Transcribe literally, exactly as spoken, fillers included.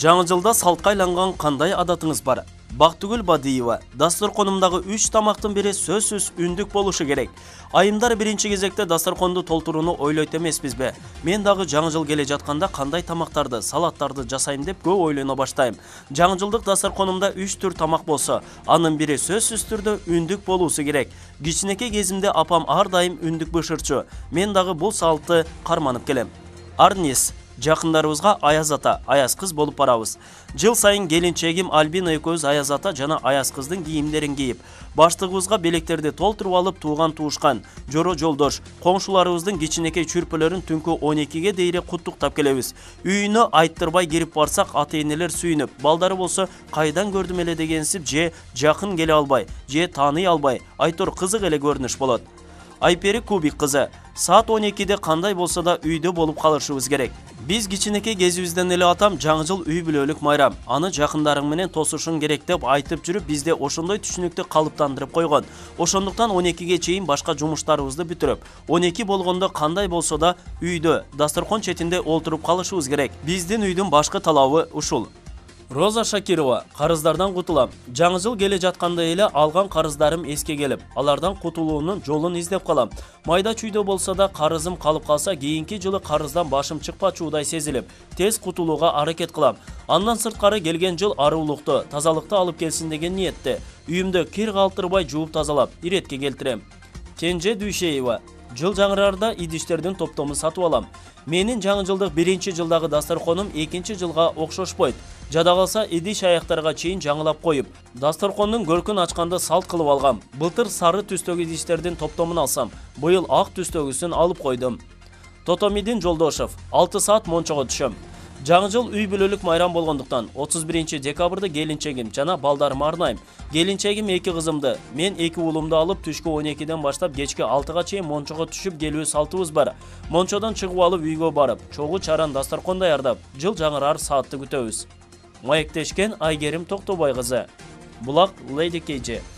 Жаңы жылда салтқа айланған қандай адатыңыз бар? Бақтыгүл Бадиева, дастарқонымдағы үш тамақтың бірі сөзсіз үндік болушы керек. Айымдар бірінші кезекте дастарқонды толтыруны ойлойт емеспиз бе? Мен дағы жаңы жыл келе жатқанда қандай тамақтарды, салаттарды жасайым деп көп ойлана баштайм. Жаңы жылдық дастарқонымда үш түр тамақ болса, анын бірі сөзсіз түрдө үндік болусы керек. Кичинекей кезимде апам ар дайым үндік бышырчу. Мен дағы бұл салтты карманып келем. Арнис. Жақындарыбызға Аяз ата, Аяз қыз болып барабыз. Жыл сайын келинчегим Альбина экөөбүз Аяз ата жана Аяз кыздын кийимдерин кийип, баштыгыбызга белектерди толтуруп алып тууган туушкан, жоро жолдош, коңшуларыбыздын кичинекей чүрпөлөрүн түнкү он экиге дейре куттуктап келебиз. Үйүнө айттырбай кирип барсак, ата-энелер сүйүнүп, балдары болсо кайдан көрдүм эле дегенсип, же жакын келе албай, же тааный албай, айтор кызык эле көрүнүш болот. Айпери Кубик кызы, саат он экиде кандай болсо да үйдө болуп калышыбыз керек. Биз кичинекей кезибизден эле атам жаңы жыл үй бүлөлүк майрам, аны жакындарың менен тосушуң керек деп айтып жүрүп, бизде ошондой түшүнүктү калыптандырып койгон. Ошондуктан он экиге чейин башка жумуштарыбызды бүтүрүп, он эки болгондо кандай болсо да үйдө, дастаркон четинде олтуруп калышыбыз керек. Биздин үйдүн башкы талабы ушул. Роза Шакирова, карыздардан кутулам. Жаңы жыл келе жатканда эле алган карыздарым эске келип, алардан кутулуунун жолун издеп калам. Майда чүйдө болсо да карызым калып калса, кийинки жылы карыздан башым чыкпачуудай сезилип, тез кутулууга аракет кылам. Андан сырткары келген жыл аруулукту, тазалыкты алып келсин деген ниетте. Үйүмдө кир калтырбай жууп тазалап, иретке келтирем. Кенже Дүйшеева, жыл жаңырарда идиштердин топтомун сатып алам. Менин жаңы жылдык биринчи жылдагы дастарконым экинчи жылга окшошпойт. Жада калса идиш аяктарга чейин жаңылап коюп, дастаркондун көркүн ачканды салт кылып алгам. Былтыр сары түстөгү идиштердин топтомун алсам, быйыл ак түстөгүсүн алып койдум. Тотомидин Жолдошев, алты саат мончого түшөм. Жаңы жыл үй бүлөлүк майрам болгондуктан отуз биринчи декабрда келинчегим жана балдарыма арнайм. Келинчегим эки кызымды, мен эки уулумду алып түшкү он экиден баштап кечки алтыга чейин мончого түшүп келүү салтыбыз бар. Мончодон чыгып алып үйгө барып, чогуу чаран дастаркон даярдап, жыл жаңырар саатты күтөбүз. Маектешкен Айгерим Токтобай кызы. Булак Леди Кейджи.